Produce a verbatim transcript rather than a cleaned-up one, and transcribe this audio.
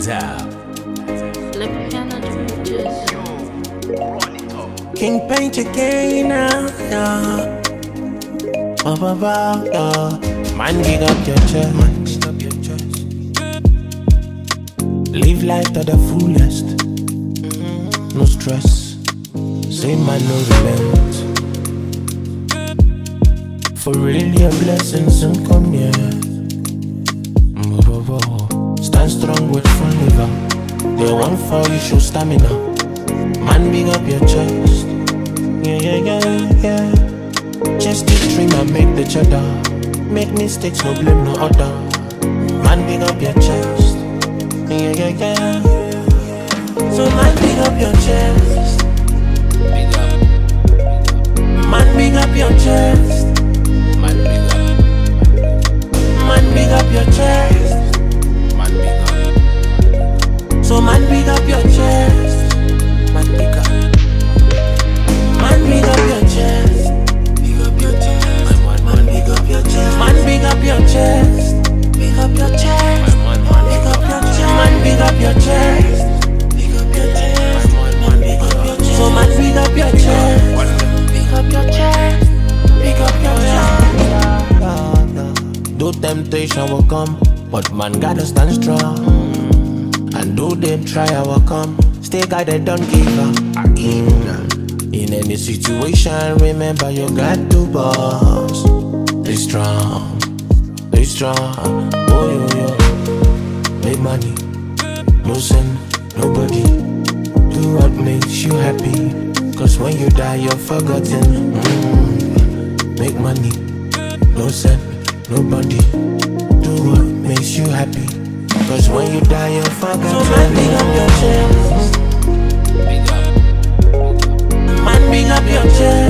King paint again now, yeah. Ba ba ba, yeah. Man, big up your chest, man, big up your chest. Live life to the fullest, no stress. Say man, no relent. For real, your blessings and come here. Stand strong with full liver. They want for you, show stamina. Man, big up your chest. Yeah, yeah, yeah, yeah. Just the dream and make the cheddar. Make mistakes, no blame, no other. Man, big up your chest. Yeah, yeah, yeah. So man, big up your chest. Big up. Man, big up your chest. Man, big up. Man, big up your chest. Man, big up. So man, big up your chest. Man, big up. Man, big up your chest. Big up your chest. Man, man, big up your chest. Man, big up your chest. Big up your chest. Man, man, big up your chest. Man, big up your chest. Big up your chest. Man, man, big up your chest. So man, big up your chest. Big up your chest. Big up your chest. Though temptation will come, but man gotta stand strong. And though them try, I will come. Stay guided, don't give up. In, in any situation, remember you got to boss. Stay strong, stay strong. Oh yo yo, make money, no sin, nobody. Do what makes you happy. Cause when you die, you're forgotten. Mm. Make money, no sin, nobody. Do what makes you happy. Cause when you die, you're forgotten. So man, big up your chest. Big up. Man, big up your chest.